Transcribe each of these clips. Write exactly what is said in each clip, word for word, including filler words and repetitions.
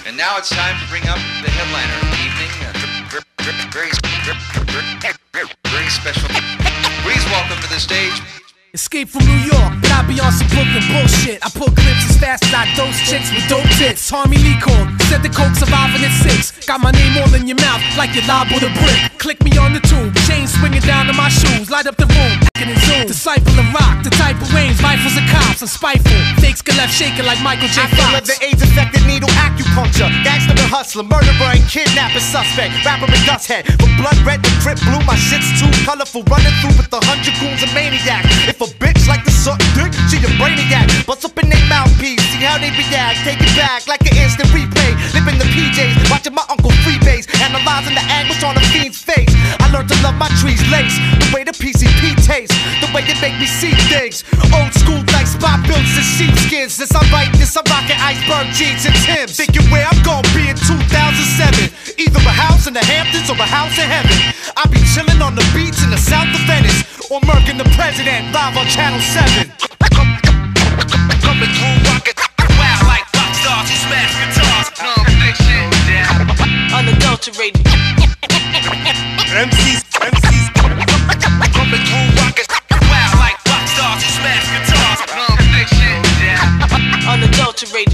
And now it's time to bring up the headliner of the evening. Uh, very, very, very, very special. Please welcome to the stage. Escape from New York, but I be on some Brooklyn bullshit. I pull clips as fast as I dose chicks with dope tits. Tommy Lee called, said the coke surviving at six. Got my name all in your mouth like you liable to brick. Click me on the tube, chain swinging down to my shoes. Light up the room, acting and zoom. Disciple of rock, the type of range, rifles and cops. I'm spiteful, fakes get left shaking like Michael J. Fox. I feel the AIDS affected needle acupuncture. Gangster and hustler, murderer and kidnapper suspect. Rapper and dust head, from blood red to drip blue. My shit's too colorful, running through with a hundred goons and maniacs. If a bitch like to suck dick, she a brainiac. Bust up in they mouthpiece, see how they react. Take it back like an instant replay. Live in the P Js, watching my uncle freebase, analyzing the anguish on a fiend's face. I learned to love my trees lace, the way the P C P tastes, the way they make me see things. Old school like spot builds and sheepskins. Since I write this, I'm rocking iceberg jeans and Timbs. Thinking where I'm gonna be in two thousand seven, either a house in the Hamptons or a house in heaven. I be chilling on the beach in the south of Venice, or murking the president live on Channel seven. Coming through rocket, wow, like rock stars who smash guitars. Non-fiction, yeah. Unadulterated. M Cs, M Cs. Coming through rocket, wow, like rock stars who smash guitars. Non-fiction, yeah. Unadulterated.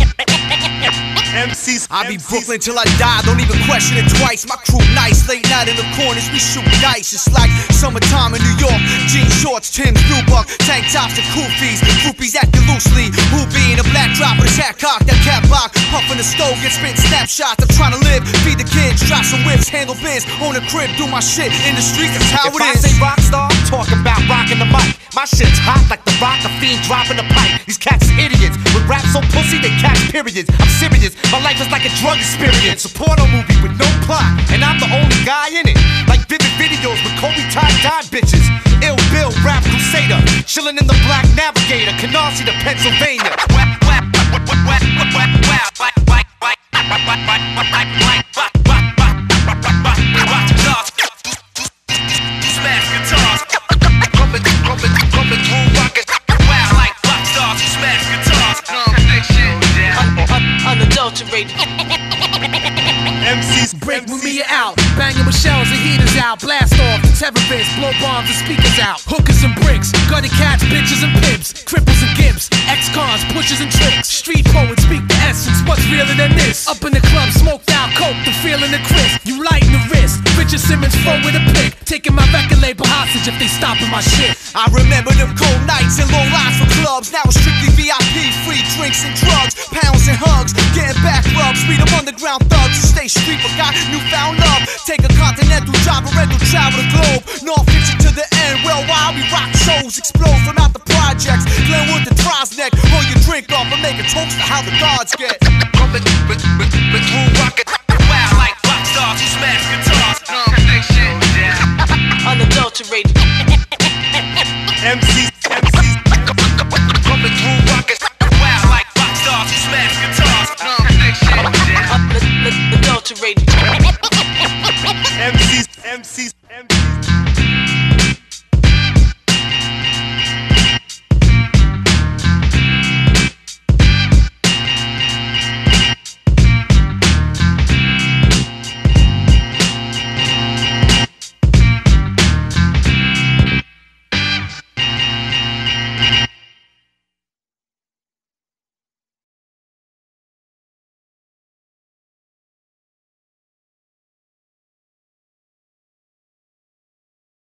M Cs. I be Brooklyn till I die, don't even question it twice. My crew nice, late night in the corners, we shoot dice. It's like summertime in New York. Jean shorts, Tim's, blue buck, tank tops and koofies. Groupies acting loosely. Hoopy in a black drop with a hat cock, that cat block. Puffin' the stove, get spit snapshots. I'm trying to live, feed the kids, drop some whips, handle biz, own a crib, do my shit in the streets. That's how If it I is. say rock star, I'm talking about rocking the mic. My shit's hot like the rock, a fiend dropping the pipe. These cats is idiots. With rap so pussy, they catch periods. I'm serious, my life is like a drug experience. A porno movie with no plot, and I'm the only guy in it. Like vivid videos with Kobe tie-dye bitches. Ill Bill, rap crusader, chilling in the Black Navigator, Canarsie to Pennsylvania. Smash guitars. Coming, coming, coming through rocket, wow, like rock stars who smash guitars. Non-fiction, yeah. Unadulterated. M Cs, Break with me, you're out. Banging with shells and heaters out. Blast off, terrorists, blow bombs and speakers out. Hookers and bricks, gutted cats, bitches and pimps. Cripples and gimps, ex-cons, pushes and tricks. Street poets speak the essence, what's realer than this? Up in the club, smoked out coke, the feeling the crisp. You lighten the wrist, Richard Simmons flow with a pick. Taking my record label hostage if they stopping my shit. I remember them cold nights and long lines for clubs. Now it's strictly V I P, free drinks and drugs, pounds and hugs, getting back rubs. Read them underground thugs who stay street but got newfound love. Take a continental drive, a rental travel the globe. Non-fiction to the end, well while we rock shows, explode from out the projects. Glenwood to Trosneck, pour your drink off and make a toast to how the gods get. Coming through rocket, wow, like rock stars who smash guitars. Non-fiction, yeah. Unadulterated. M Cs.